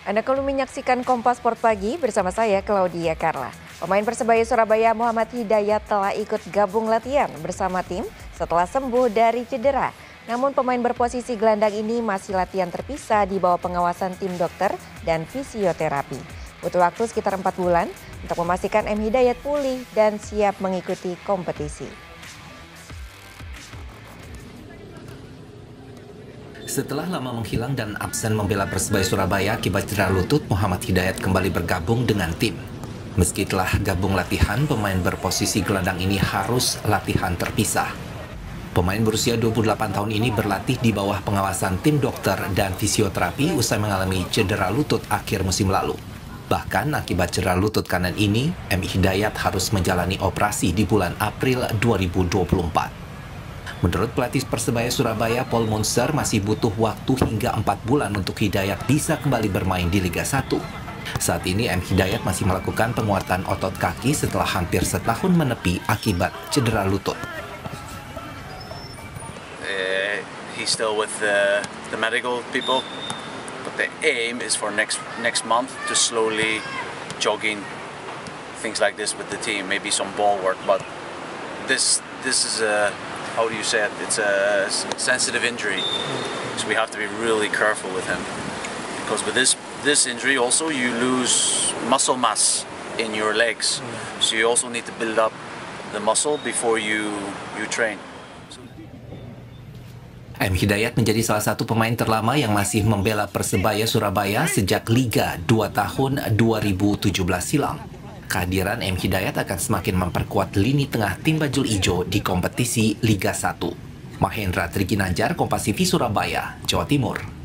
Anda kembali menyaksikan Kompas Sport Pagi bersama saya Claudia Carla. Pemain Persebaya Surabaya Muhammad Hidayat telah ikut gabung latihan bersama tim setelah sembuh dari cedera. Namun pemain berposisi gelandang ini masih latihan terpisah di bawah pengawasan tim dokter dan fisioterapi. Butuh waktu sekitar 4 bulan untuk memastikan M. Hidayat pulih dan siap mengikuti kompetisi. Setelah lama menghilang dan absen membela Persebaya Surabaya akibat cedera lutut, Muhammad Hidayat kembali bergabung dengan tim. Meski telah gabung latihan, pemain berposisi gelandang ini harus latihan terpisah. Pemain berusia 28 tahun ini berlatih di bawah pengawasan tim dokter dan fisioterapi usai mengalami cedera lutut akhir musim lalu. Bahkan akibat cedera lutut kanan ini, M. Hidayat harus menjalani operasi di bulan April 2024. Menurut pelatih Persebaya Surabaya, Paul Monster, masih butuh waktu hingga 4 bulan untuk Hidayat bisa kembali bermain di Liga 1. Saat ini M. Hidayat masih melakukan penguatan otot kaki setelah hampir setahun menepi akibat cedera lutut. He's still with the medical people, but the aim is for next month to slowly jogging, things like this with the team, maybe some ball work, but this is a, how do you say it? It's a sensitive injury, so we have to be really careful with him, because with this injury also you lose muscle mass in your legs, so you also need to build up the muscle before you train. M. Hidayat menjadi salah satu pemain terlama yang masih membela Persebaya Surabaya sejak Liga 2 tahun 2017 silam. Kehadiran M. Hidayat akan semakin memperkuat lini tengah tim bajul ijo di kompetisi Liga 1. Mahendra Triginanjar, Kompas TV Surabaya, Jawa Timur.